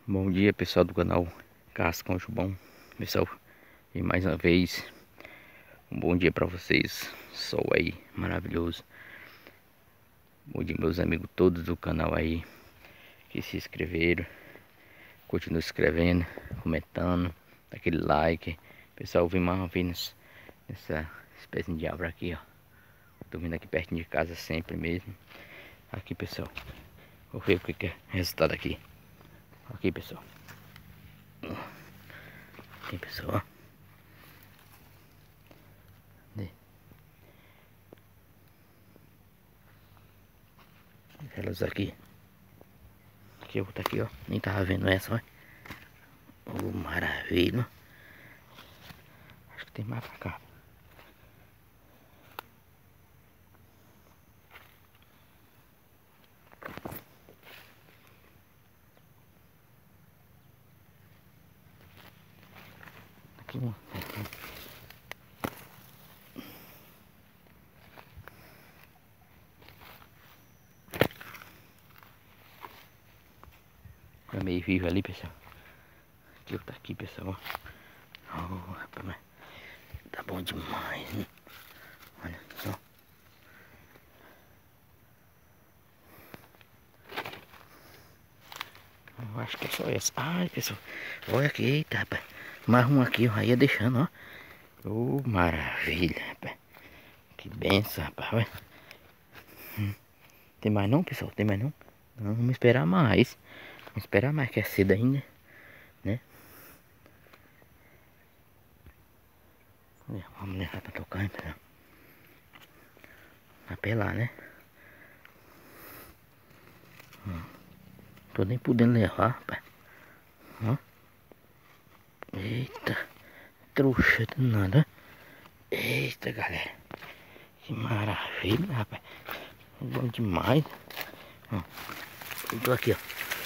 Bom dia, pessoal do canal Cascão Jubão. Pessoal, e mais uma vez um bom dia para vocês. Sol aí maravilhoso. Bom dia, meus amigos todos do canal aí que se inscreveram. Continue se inscrevendo, comentando, aquele like. Pessoal, vim mais uma vez nessa espécie de árvore aqui, ó. Tô vindo aqui pertinho de casa sempre mesmo. Aqui, pessoal, vou ver o que é o resultado aqui. Aqui, pessoal. Aqui, pessoal. Elas aqui. Aqui, outra aqui, ó. Nem tava vendo essa, ó. Oh, maravilha. Acho que tem mais pra cá. Aqui, ó. Tá meio vivo ali, pessoal. Aqui, outra aqui, pessoal. Oh, rapaz, mas tá bom demais, né? Olha só. Eu acho que é só essa. Ai, pessoal. Olha aqui, eita, rapaz. Mais um aqui, ó. Ia deixando, ó. Oh, maravilha, rapaz. Que benção, rapaz. Olha. Tem mais não, pessoal? Tem mais não? Não, vamos esperar mais. Vamos esperar mais, que é cedo ainda, né? Vamos levar pra tocar, hein, pessoal. Apelar, né? Tô nem podendo levar, rapaz. Ó. Eita. Trouxa danada. Eita, galera. Que maravilha, rapaz. Bom demais. Ó. Eu tô aqui, ó.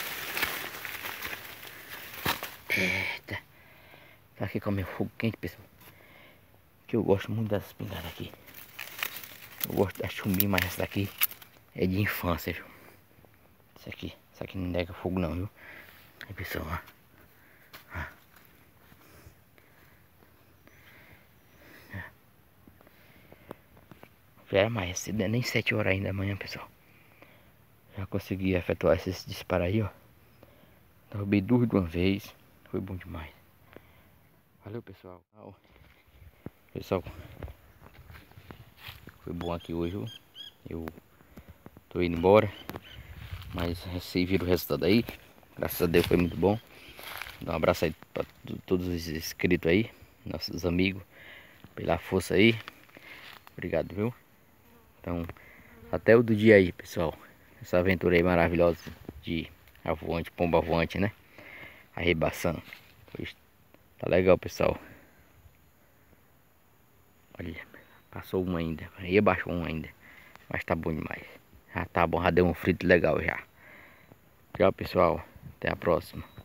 Eita. Tá aqui com o meu fogo quente, pessoal. Que eu gosto muito dessas pingadas aqui. Eu gosto da chumbinha, mas essa daqui é de infância, viu? Isso aqui não nega fogo não, viu? Aí, pessoal, ó. Já era mais cedo, nem 7 horas ainda da manhã, pessoal. Já consegui efetuar esses disparos aí, ó. Derrubei duas de uma vez. Foi bom demais. Valeu, pessoal. Pessoal, foi bom aqui hoje, viu? Eu tô indo embora, mas vocês viram o resultado aí. Graças a Deus foi muito bom. Dá um abraço aí pra todos os inscritos aí, nossos amigos, pela força aí. Obrigado, viu? Então, até o do dia aí, pessoal. Essa aventura aí maravilhosa de avoante, pomba voante, né? Arrebaçando. Tá legal, pessoal. Olha, passou um ainda. Aí abaixou um ainda. Mas tá bom demais. Já tá bom, já deu um frito legal já. Tchau, pessoal. Até a próxima.